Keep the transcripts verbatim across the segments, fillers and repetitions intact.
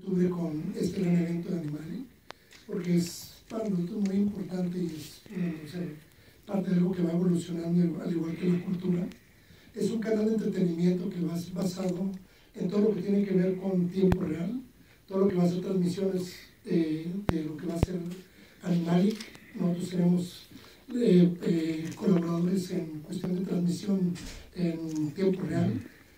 octubre con este gran evento de Animalic, porque es para nosotros muy importante y es o sea, parte de algo que va evolucionando al igual que la cultura. Es un canal de entretenimiento que va basado en todo lo que tiene que ver con tiempo real, todo lo que va a ser transmisiones eh, de lo que va a ser Animalic. Nosotros tenemos eh, eh, colaboradores en cuestión de transmisión en tiempo real,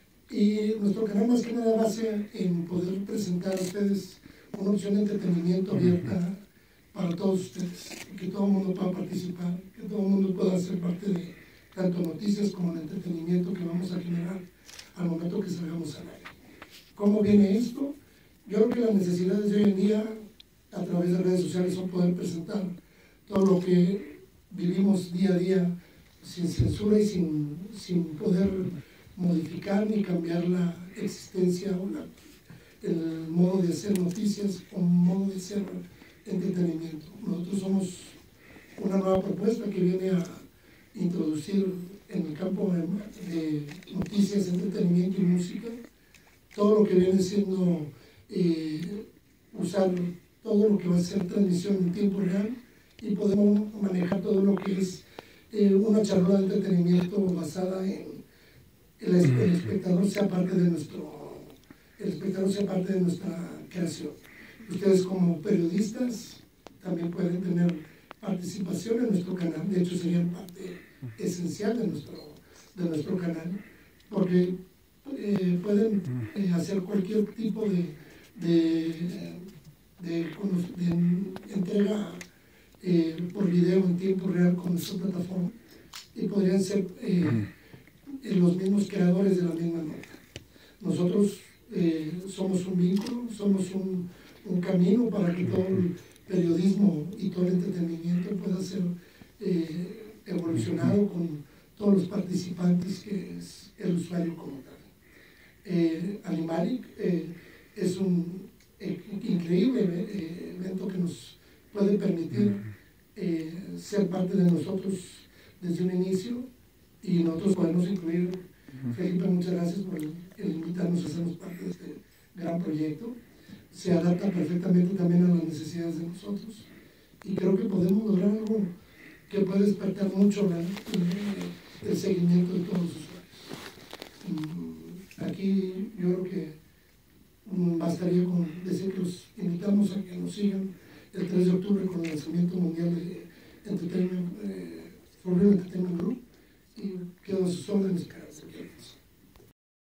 y nuestro canal más que nada base en poder presentar a ustedes una opción de entretenimiento abierta para todos ustedes, que todo el mundo pueda participar, que todo el mundo pueda ser parte de tanto noticias como el entretenimiento que vamos a generar al momento que salgamos al aire. ¿Cómo viene esto? Yo creo que las necesidades de hoy en día a través de redes sociales son poder presentar todo lo que vivimos día a día sin censura y sin, sin poder modificar ni cambiar la existencia o la, el modo de hacer noticias o modo de hacer entretenimiento. Nosotros somos una nueva propuesta que viene a introducir en el campo de, de noticias, entretenimiento y música todo lo que viene siendo eh, usar todo lo que va a ser transmisión en tiempo real, y podemos manejar todo lo que es eh, una charla de entretenimiento basada en el, el espectador sea parte de nuestro el espectador sea parte de nuestra creación. Ustedes como periodistas también pueden tener participación en nuestro canal, de hecho serían parte esencial de nuestro, de nuestro canal, porque eh, pueden eh, hacer cualquier tipo de, de, de, de, de entrega eh, por video en tiempo real con nuestra plataforma, y podrían ser eh, los mismos creadores de la misma nota. Nosotros eh, somos un vínculo, somos un, un camino para que todo el periodismo y todo el entretenimiento pueda ser eh, evolucionado con todos los participantes que es el usuario como tal. Eh, Animalic eh, es un eh, increíble eh, evento que nos puede permitir eh, ser parte de nosotros desde un inicio, y nosotros podemos incluir. Felipe, muchas gracias por el, el invitarnos a ser parte de este gran proyecto. Se adapta perfectamente también a las necesidades de nosotros, y creo que podemos lograr algo que puede despertar mucho la, el, el seguimiento de todos los usuarios. Aquí yo creo que bastaría con decir que los invitamos a que nos sigan el tres de octubre con el lanzamiento mundial de Entertainment, eh, For Real Entertainment Group, y quedo a sus órdenes.